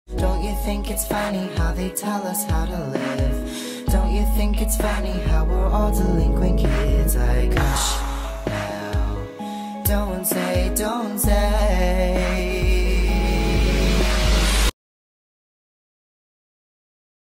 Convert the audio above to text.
Don't you think it's funny how they tell us how to live? Don't you think it's funny how we're all delinquent kids? Like, hush now, don't say